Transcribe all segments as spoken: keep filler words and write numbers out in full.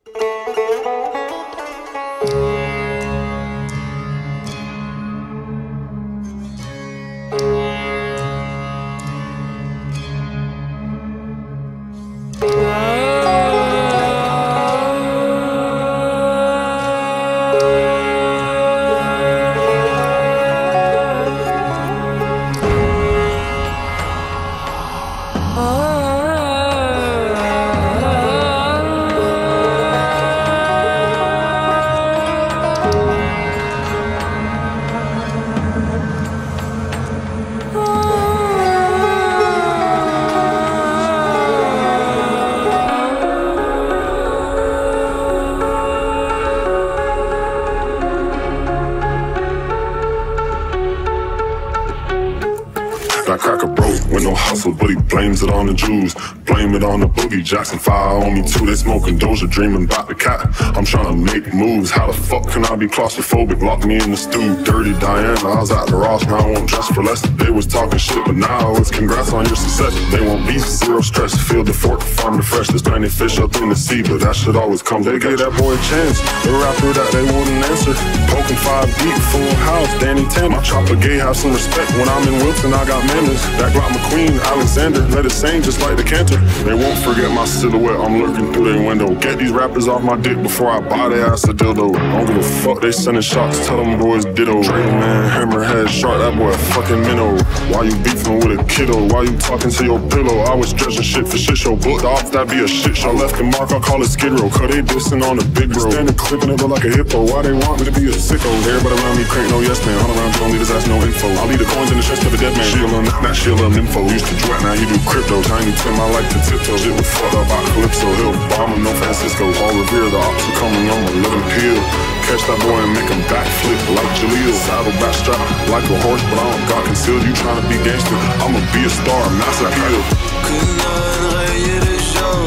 That cracker broke with no hustle, but he blames it on the Jews. Blame it on the boogie, Jackson fire on me too. They smoking Doja, dreaming about the cat. I'm trying to make moves. How the fuck can I be claustrophobic? Lock me in the stew. Dirty Diana, I was at the Ross, now I won't dress for less. They was talking shit, but now it's congrats on your success. They want beef, zero stress. Field the fort, farm the fresh. There's plenty fish up in the sea, but that shit always comes. They gave that boy a chance. The rapper that they wouldn't answer. Poking five deep, full house, Danny Tam. I chopper gay, have some respect. When I'm in Wilton, I got manners. That Glock McQueen, Alexander, let it sing just like the canter. They won't forget my silhouette, I'm lurking through their window. Get these rappers off my dick before I buy their ass a dildo. I don't give a fuck, they sending shots, tell them boys ditto. Drake man, hammerhead, shark, that boy a fucking minnow. Why you beefing with a kiddo? Why you talking to your pillow? I was dredging shit for shit show, booked off, that be a shit show. Left the mark, I call it Skid Row, cause they dissing on the big bro. Standing clipping it like a hippo, why they want me to be a sicko? Everybody around me crank no yes man, all around you don't leave his ass no info. I'll leave the coins in the chest of a dead man. Shield on that shit. Little info, used to drop, now you do crypto. Tiny Tim, I like to tiptoe. Shit was fucked up by Calypso Hill. Bomber, no Francisco. All revere, the ops are coming on a living peel. Catch that boy and make him backflip like Jaleel. Saddle back strap like a horse, but I don't got concealed. You tryna be gangster, I'ma be a star, massive appeal. كنا نغير الجو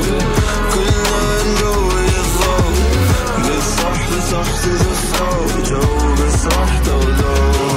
كنا نجوي الضوء بالصح بالصح تدفو جو بالصح تودو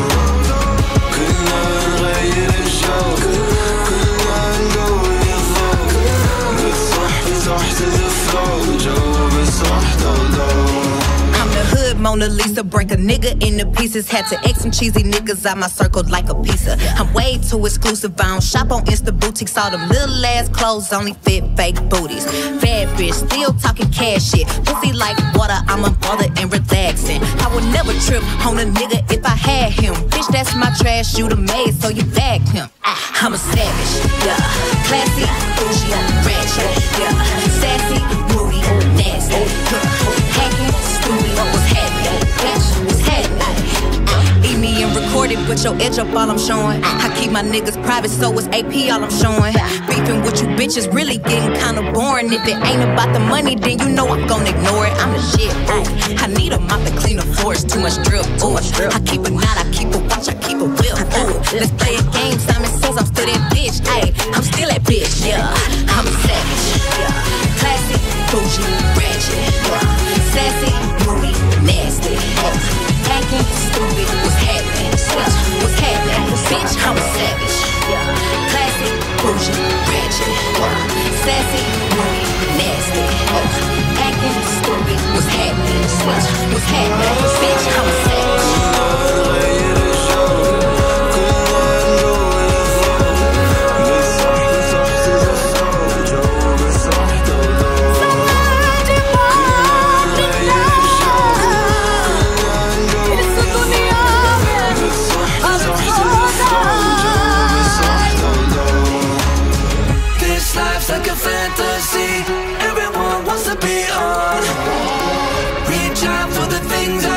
كنا نغير الجو كنا نجوي الضوء بالصح بالصح تدفو جو بالصح تودو Mona Lisa, break a nigga into pieces. Had to X some cheesy niggas out my circle like a pizza. I'm way too exclusive, I don't shop on Insta boutiques. All them little ass clothes only fit fake booties. Bad bitch, still talking cash shit. Pussy like water, I'm a bother and relaxing. I would never trip on a nigga if I had him. Bitch, that's my trash, you the maid, so you bagged him. I'm a savage, yeah. Classy, bougie, ratchet, yeah. Sassy, moody, nasty, yeah. Hacking, stupid, what's happening? Bitch, what's happening? Eat me and record it, put your edge up all I'm showing. I keep my niggas private, so it's A P all I'm showing. Beefing with you bitches really getting kinda boring. If it ain't about the money, then you know I'm gonna ignore it. I'm the shit, ooh. I need a mop to clean the floors, too much drip, ooh. I keep a knot, I keep a watch, I keep a whip, ooh. Let's play a game, Simon says I'm still that bitch, ayy. I'm still that bitch, yeah. I'm a savage, yeah. Classy, bougie, ratchet, yeah. Sassy, moody, nasty, yeah. Hacking, stupid, what's happening? Switch, what's happening? Bitch, I'm a savage, yeah. Classy, bougie, ratchet, yeah. Sassy, moody, nasty, yeah. Hacking, stupid, what's happening? Switch, what's happening? Bitch, I'm a savage. Like a fantasy, everyone wants to be on. Reach out for the things I